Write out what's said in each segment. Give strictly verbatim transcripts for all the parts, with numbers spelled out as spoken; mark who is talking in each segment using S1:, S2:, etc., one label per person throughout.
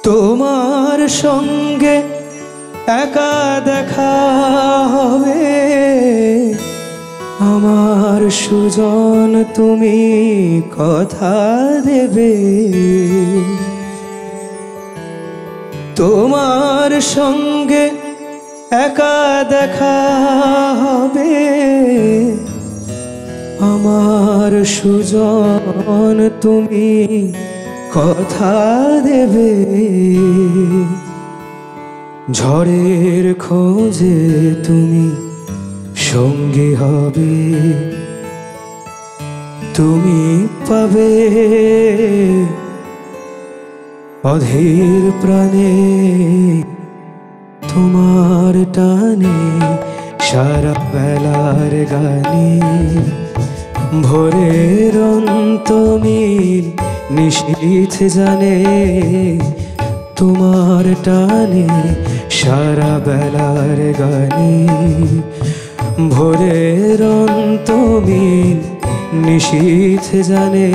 S1: তোমার সঙ্গে একা দেখা হবে আমার সুজন, তুমি কথা দেবে। তোমার সঙ্গে একা দেখা হবে আমার সুজন, তুমি কথা দেবে। ঝড়ের খোঁজে তুমি সঙ্গী হবে, তুমি পাবে অধীর প্রাণে তোমার টানে সারা বেলার গানে। ভোরের অন্তমিল নিশীথ জানে তোমার টানে সারা বেলার গানে। ভোরের অন্তমিল নিশীথ জানে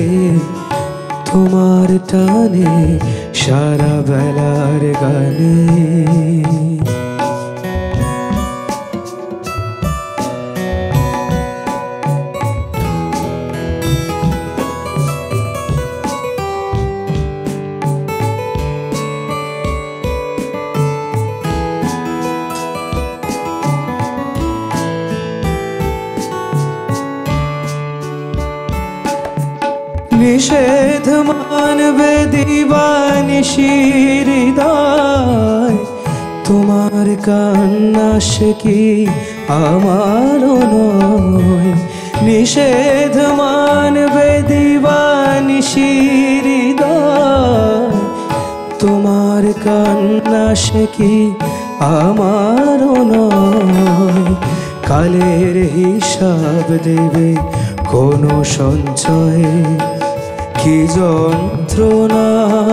S1: তোমার টানে সারা বেলার গানে। নিষেধ মানবে দিবানিশি হৃদয়, তোমার কান্না সে কি আমারও নয়। নিষেধ মানবে দিবানিশি হৃদয়, তোমার কান্না সে কি আমারও নয়। কালের হিসাব দেবে কোনো সঞ্চয়, কি যন্ত্রণা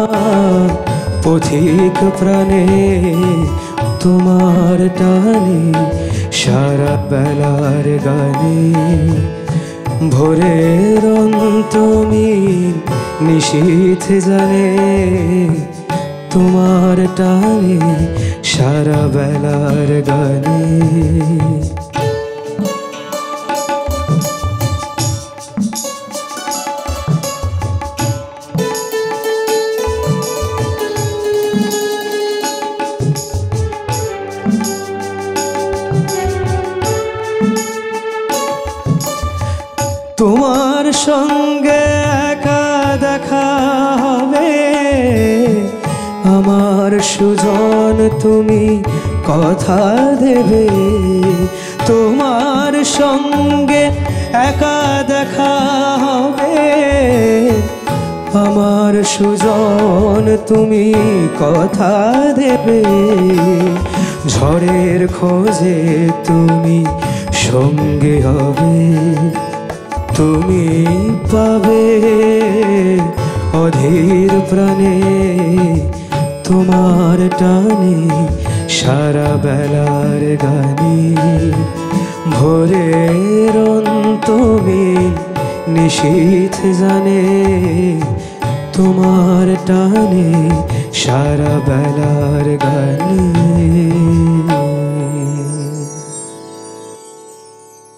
S1: পথিক প্রাণে তোমার টানে সারা বেলার গানে। ভোরের অন্তমিল নিশীথ জানে তোমার টানে সারা বেলার গানে। তোমার সঙ্গে একা দেখা হবে আমার সুজন, তুমি কথা দেবে। তোমার সঙ্গে একা দেখা হবে আমার সুজন, তুমি কথা দেবে। ঝড়ের খোঁজে তুমি সঙ্গে হবে, তুমি পাবে অধীর প্রাণে তোমার টানে সারা বেলার গানে। ভোরের অন্তমিল নিশীথ জানে তোমার টানে সারা বেলার গানে।